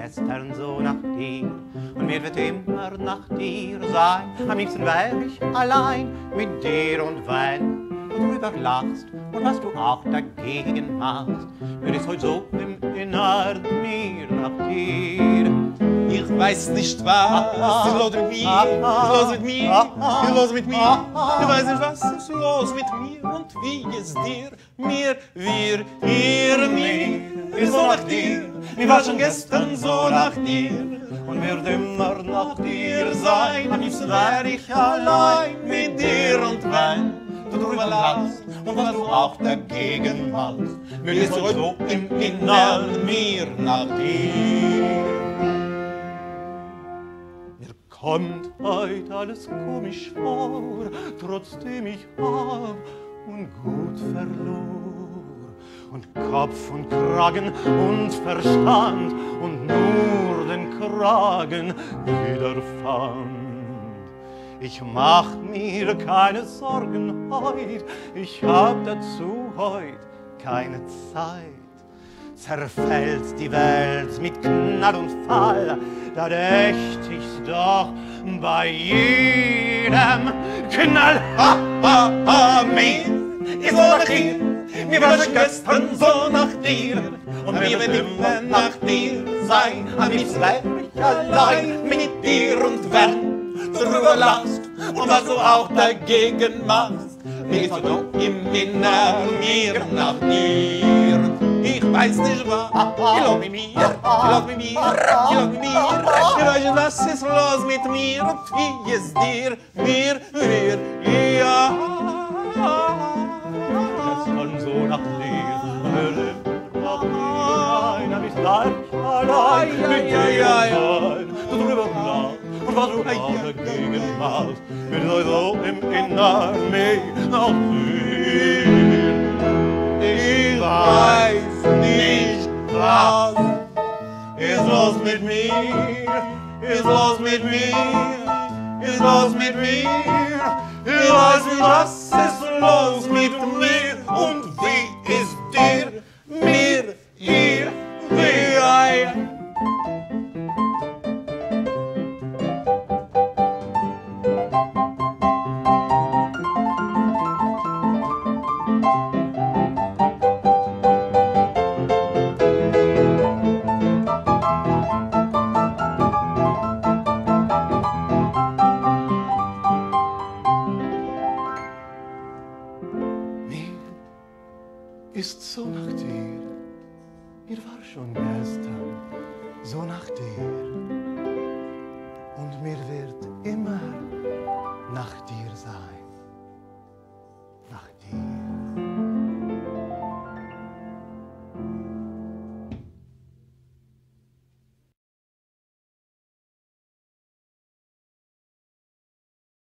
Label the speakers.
Speaker 1: gestern so nach dir und mir wird immer nach dir sein. Am liebsten wär ich allein mit dir und wenn du drüber lachst und was du auch dagegen machst, wird es heute so im Innern mir nach dir.
Speaker 2: Ich weiß nicht was ist los mit mir, ist los mit mir, ist los mit mir. Ich weiß nicht was ist los mit mir und wie es dir, mir, wir, ihr, mir. Ist so nach dir, mir war schon gestern so nach dir und wird immer nach dir sein. Am liebsten wär ich allein mit dir und wenn du drüber lachst und was du auch dagegen machst, will es heute so im Innern mir nach dir.
Speaker 1: Kommt heut alles komisch vor, trotzdem ich hab und gut verlor. Und Kopf und Kragen und Verstand und nur den Kragen wiederfand. Ich mach mir keine Sorgen heut, ich hab dazu heut keine Zeit. Zerfällt die Welt mit Knall und Fall, da dächt ich's doch bei jedem Knall.
Speaker 2: Ha, ha, ha, mir ist so nach dir, mir war schon gestern so nach dir und mir wird immer nach dir sein. Am liebsten wär ich allein mit dir und wenn du drüber lachst und was du auch dagegen machst, mir ist so im Innern mir nach dir. Ich weiß nicht was, ich lass mit mir, ich lass mit mir, ich lass mit mir. Ich weiß nicht, was ist los mit mir und wie es dir, mir, wir, ja.
Speaker 1: Gestern so nach dir, nach dir, einer ist allein mit dir und du drüber lachst und was du auch dagegen machst, wird so im Innern mich nach dir.
Speaker 2: Ich weiß nicht was ist los mit mir, ist los mit mir, ist los mit mir. Ich weiß nicht, was ist los mit mir und wie ist dir, mir, ihr, wir.
Speaker 1: Ist so nach dir, mir war schon gestern so nach dir und mir wird immer nach dir sein.